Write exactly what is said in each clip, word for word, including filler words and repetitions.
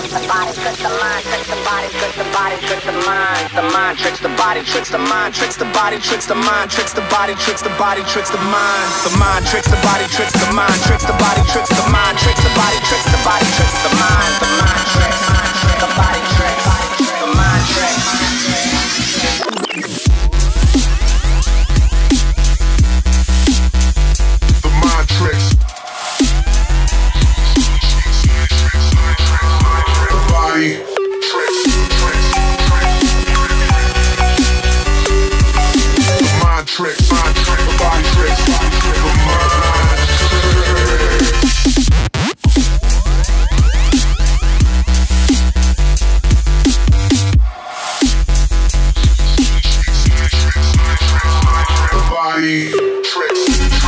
Tricks the body, tricks the mind, tricks the body, tricks the mind, tricks the body, tricks the body, tricks the mind. The mind tricks the body, tricks the mind, tricks the body, tricks the mind, tricks the body, tricks the body, tricks the mind. The mind tricks, the body tricks, the mind tricks. The mind tricks. The body tricks. Tricks, mind tricks, the body tricks, the mind tricks. The body tricks,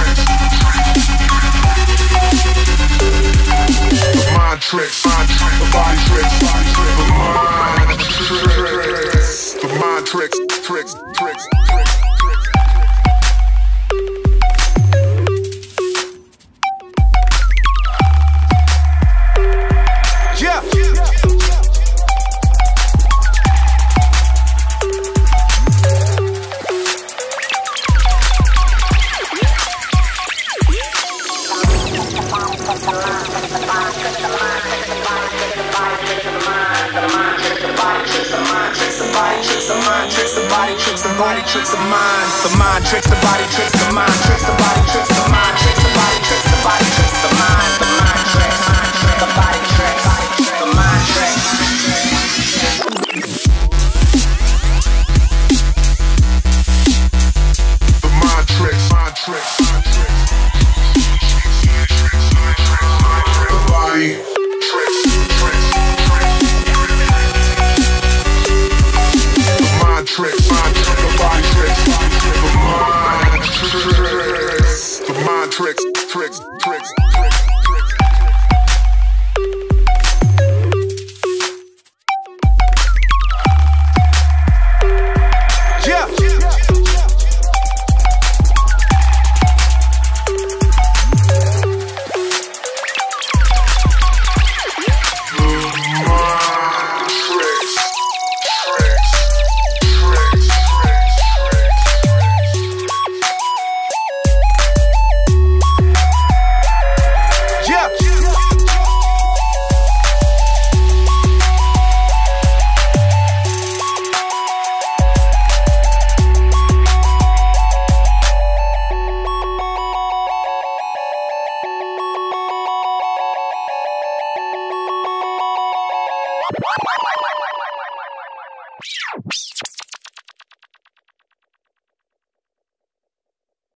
the mind tricks, mind tricks, the body tricks, the mind tricks, the mind tricks, tricks, tricks, tricks. The body tricks the mind, the mind tricks the body, tricks the mind, tricks the body, tricks the mind, tricks the body, tricks the body, tricks the mind, the mind.